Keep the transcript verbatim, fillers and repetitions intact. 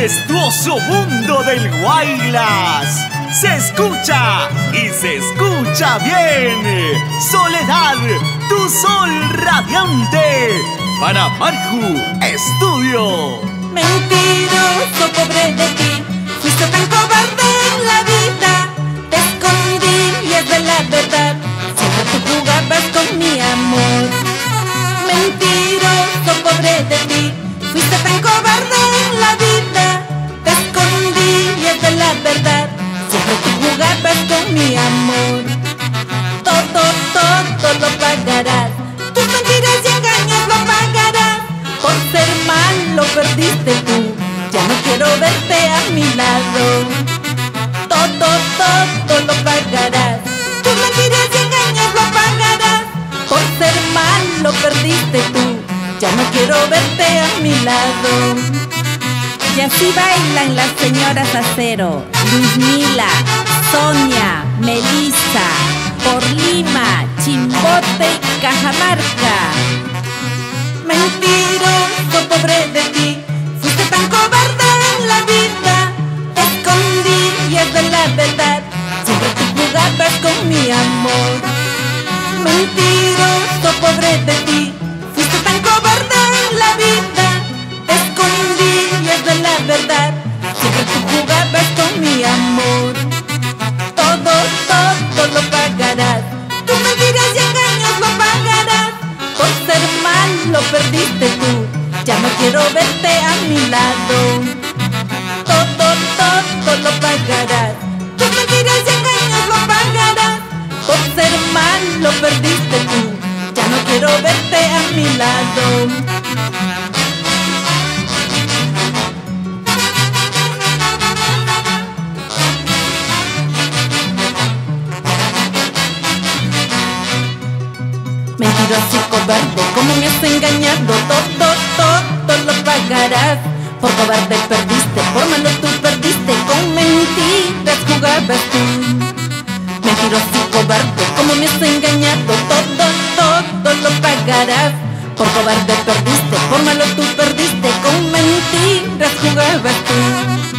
majestuoso mundo del Huaylas. Se escucha y se escucha bien. Soledad, tu sol radiante. Para Marju Estudio. Mentiroso, pobre de ti, fuiste tan cobarde en la vida. Te escondías de la verdad, siempre tú jugabas con mi amor. Mentiroso, pobre de ti, fuiste tan cobarde en la vida. Te escondías de la verdad, siempre tú jugabas con mi amor. Todo, todo lo pagarás, tus mentiras y engaños lo pagarás. Por ser malo perdiste tú, ya no quiero verte a mi lado. Todo, todo lo pagarás, tus mentiras y engaños lo pagarás. Por ser malo perdiste tú, ya no quiero verte a mi lado. Y así bailan las señoras Acero, Luzmila, Sonia, Melissa, por Lima, Chimbote y Cajamarca. Mentiroso, pobre de ti, fuiste tan cobarde en la vida. Te escondías de la verdad, siempre tú jugabas con mi amor. Mentiroso, pobre de ti, fuiste tan cobarde en la vida. Te escondías de la verdad, siempre tú jugabas con mi amor. Todo, todo lo pagarás, tus mentiras y engaños lo pagarás. Por ser malo perdiste tú, ya no quiero verte a mi lado. Todo, todo lo pagarás, tus mentiras y engaños lo pagarás. Por ser malo perdiste tú, ya no quiero verte a mi lado. Mentiroso y cobarde, como me has engañado, todo, todo lo pagarás. Por cobarde perdiste, por malo tú perdiste, con mentiras jugabas tú. Mentiroso y cobarde, como me has engañado, todo, todo lo pagarás. Por cobarde perdiste, por malo tú perdiste, con mentiras jugabas tú.